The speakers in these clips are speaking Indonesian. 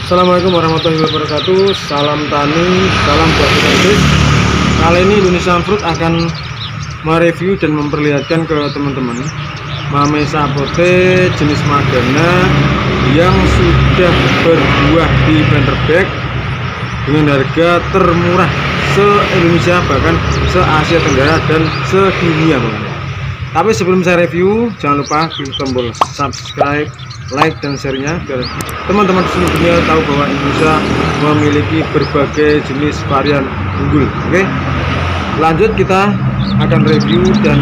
Assalamualaikum warahmatullahi wabarakatuh. Salam tani, salam buat kita guys. Kali ini Indonesia Fruit akan mereview dan memperlihatkan ke teman-teman Mame Sapote jenis Magana yang sudah berbuah di planter bag dengan harga termurah se-Indonesia, bahkan se-Asia Tenggara dan sedunia bahkan. Tapi sebelum saya review, jangan lupa klik tombol subscribe, like dan share-nya biar teman-teman di seluruh dunia tahu bahwa Indonesia memiliki berbagai jenis varian unggul. Oke, lanjut kita akan review dan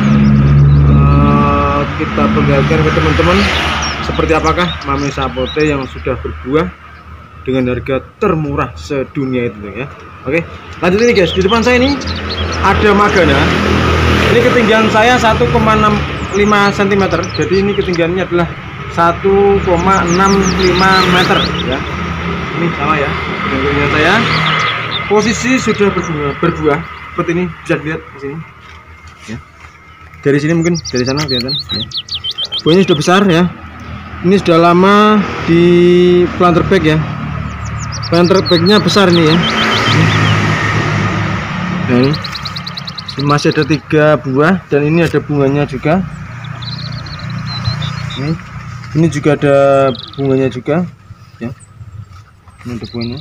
kita perlihatkan ke teman-teman seperti apakah Mame Sapote yang sudah berbuah dengan harga termurah sedunia itu ya. Oke, lanjut ini guys. Di depan saya ini ada Magana. Ini ketinggian saya 1,65 cm. Jadi ini ketinggiannya adalah 1,65 meter ya. Ini sama ya ketinggian saya. Posisi sudah berbuah seperti ini, bisa dilihat di sini ya. Dari sini mungkin dari sana kelihatan ya. Buahnya sudah besar ya. Ini sudah lama di planter bag ya. Planter bagnya besar ini ya. Nah, ini masih ada 3 buah dan ini ada bunganya juga. Ini juga ada bunganya juga ya. Ini ada bunganya.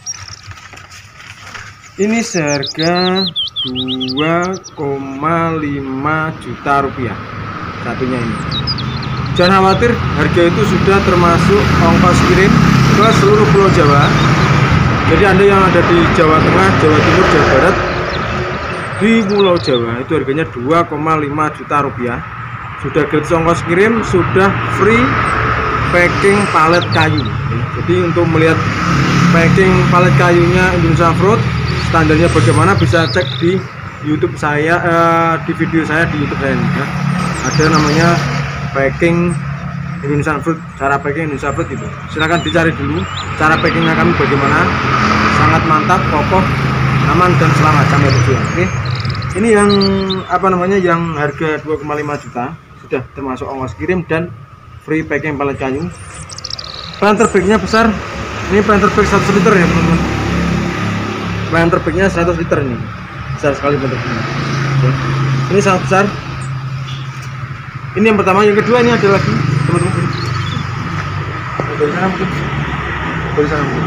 Ini seharga 2,5 juta rupiah satunya ini. Jangan khawatir, harga itu sudah termasuk ongkos kirim ke seluruh Pulau Jawa. Jadi Anda yang ada di Jawa Tengah, Jawa Timur, Jawa Barat, di Pulau Jawa itu harganya 2,5 juta rupiah. Sudah gratis ongkos kirim, sudah free packing palet kayu. Jadi untuk melihat packing palet kayunya Indonesia Fruit standarnya bagaimana, bisa cek di YouTube saya, di video saya di YouTube saya ya. Ada namanya packing Indonesia Fruit, cara packing Indonesia Fruit itu. Silahkan dicari dulu cara packingnya kami bagaimana, sangat mantap, kokoh, aman dan selamat sampai tujuan. Oke. Ini yang apa namanya, yang harga 2,5 juta sudah termasuk ongkos kirim dan free packing palet kayu. Planter bagnya besar. Ini planter bag 100 liter ya teman-teman. Planter bagnya 100 liter ini. Besar sekali planter bagnya. Ini sangat besar. Ini yang pertama, yang kedua ini ada lagi teman-teman. Dari sana mungkin. Dari sana mungkin.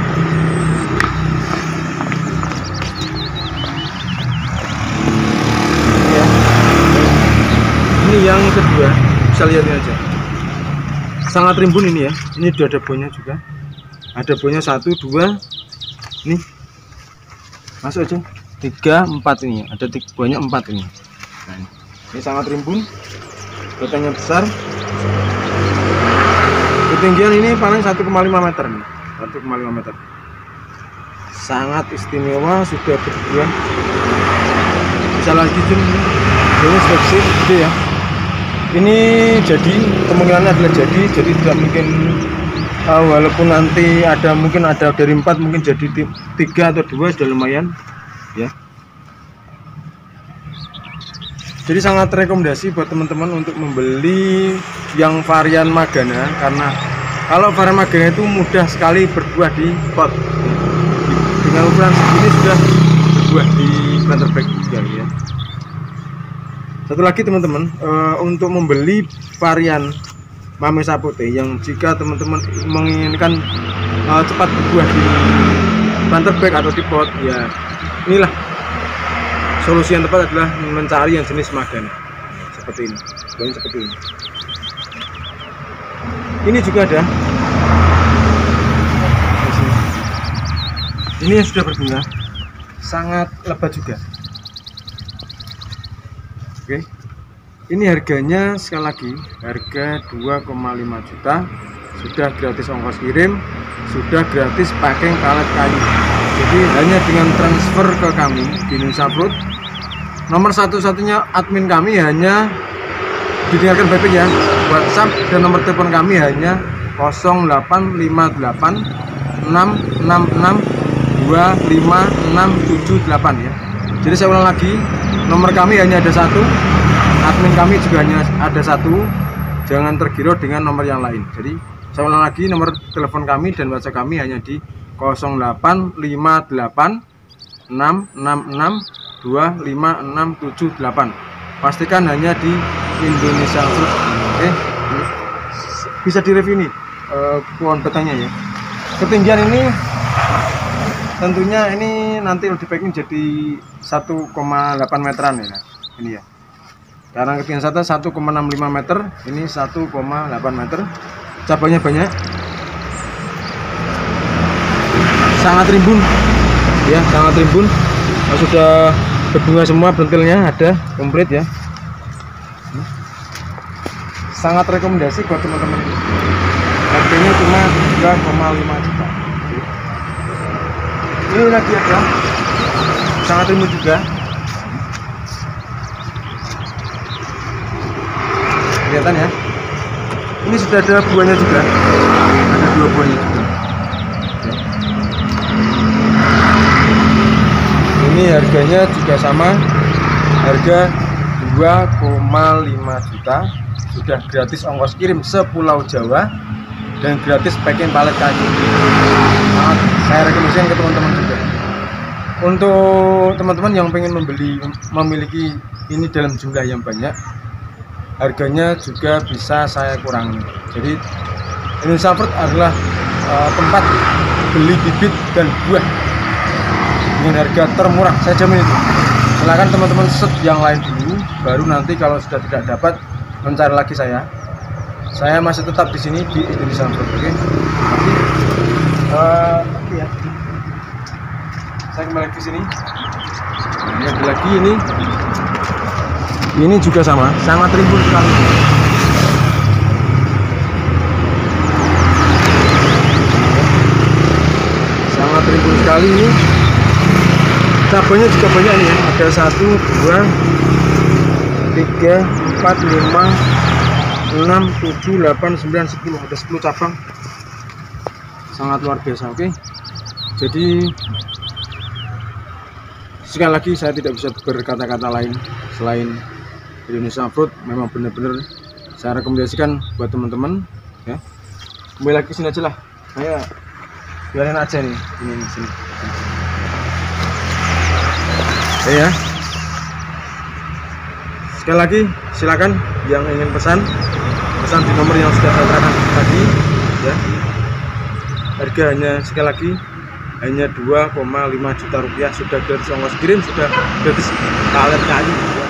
Ini yang kedua, bisa lihat ini aja, sangat rimbun ini ya. Ini sudah ada buahnya juga, ada buahnya 1, 2, ini masuk aja 3, 4 ini, ada buahnya 4 ini. Nah, ini sangat rimbun, batangnya besar, ketinggian ini paling 1,5 meter nih, 1,5 meter, sangat istimewa, sudah berbuah. Bisa lagi jun, ini sudah gede ya. Ini jadi kemungkinannya adalah jadi tidak mungkin, walaupun nanti ada mungkin ada dari 4 mungkin jadi 3 atau 2 sudah lumayan ya. Jadi sangat rekomendasi buat teman-teman untuk membeli yang varian Magana, karena kalau varian Magana itu mudah sekali berbuah di pot. Dengan ukuran segini sudah berbuah di planter bag juga ya. Satu lagi teman-teman, untuk membeli varian Mame Sapote yang jika teman-teman menginginkan cepat berbuah di planter bag atau di pot ya, inilah solusi yang tepat adalah mencari yang jenis Magana seperti ini, seperti ini. Ini juga ada, ini yang sudah berbunga, sangat lebat juga. Oke, ini harganya sekali lagi harga 2,5 juta, sudah gratis ongkos kirim, sudah gratis packing palet kayu. Jadi hanya dengan transfer ke kami di Indonesia Fruit, nomor satu-satunya admin kami hanya didengarkan baik-baik ya, WhatsApp dan nomor telepon kami hanya 0858 666 25678 ya. Jadi saya ulang lagi, nomor kami hanya ada 1, admin kami juga hanya ada 1. Jangan tergiur dengan nomor yang lain. Jadi Saya ulang lagi, nomor telepon kami dan WhatsApp kami hanya di 0858 Pastikan hanya di Indonesia Fruit. Oke, bisa direview ini pohon petanya ya. Ketinggian ini tentunya ini nanti di packing jadi 1,8 meteran ya. Ini ya. Karena ketinggian satu 1,65 meter, ini 1,8 meter. Cabangnya banyak, sangat rimbun ya, sangat rimbun. Sudah berbunga semua, bentilnya ada komplit ya. Sangat rekomendasi buat teman-teman. Harganya cuma 2,5 juta. Ini lagi ada, sangat rimbun juga. Kelihatan ya. Ini sudah ada buahnya juga, ada 2 buahnya juga. Ini harganya juga sama, harga 2,5 juta. Sudah gratis ongkos kirim sepulau Jawa dan gratis packing palet kayu. Saya rekomendasikan ke teman-teman juga. Untuk teman-teman yang pengen memiliki ini dalam jumlah yang banyak, harganya juga bisa saya kurangi. Jadi Indonesia Fruit adalah tempat beli bibit dan buah dengan harga termurah, saya jamin itu. Silahkan teman-teman set yang lain dulu, baru nanti kalau sudah tidak dapat mencari lagi saya. Saya masih tetap di sini di Indonesia Fruit. Oke. Tapi ya, saya kembali ke sini. Ini ada lagi ini. Ini juga sama, sangat rimbun sekali. Sangat rimbun sekali ini. Cabangnya juga banyak nih ya. Ada 1, 2, 3, 4, 5, 6, 7, 8, 9, 10. Ada 10 cabang. Sangat luar biasa, oke. Jadi sekali lagi saya tidak bisa berkata-kata lain selain Indonesia Fruit memang benar-benar saya rekomendasikan buat teman-teman ya. Kembali lagi sini aja lah, saya biarin aja nih ini sini. Ya, sekali lagi silakan yang ingin pesan di nomor yang sudah saya terangkan tadi ya. Harga hanya sekali lagi hanya 2,5 juta rupiah, sudah gratis ongkos kirim, sudah gratis palet kayu ya.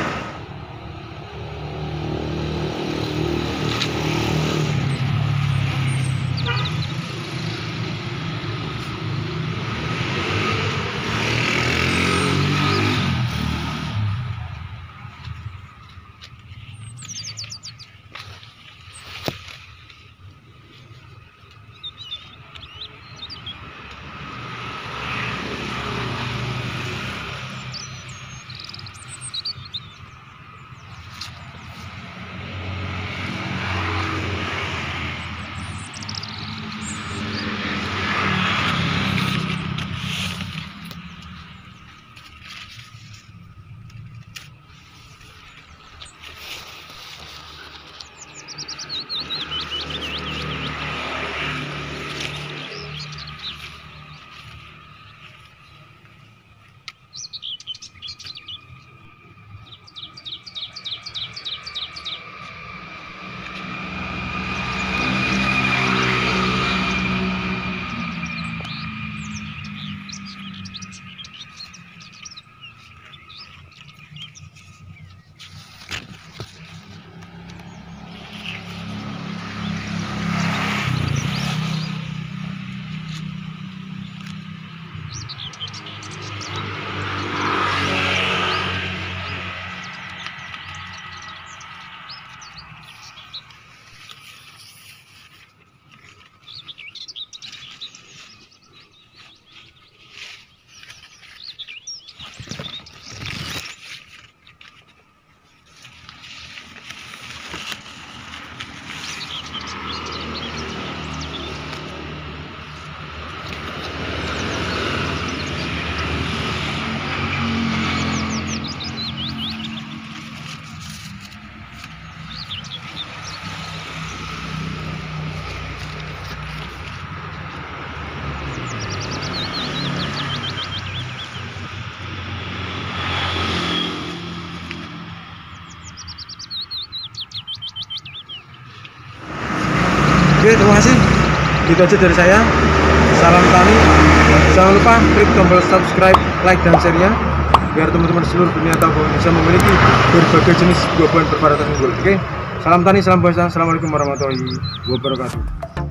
Segitu aja dari saya. Salam tani. Jangan lupa klik tombol subscribe, like, dan share-nya biar teman-teman seluruh dunia tahu bahwa Indonesia memiliki berbagai jenis buah-buahan bervariatas unggul. Oke, salam tani, salam buah. Assalamualaikum warahmatullahi wabarakatuh.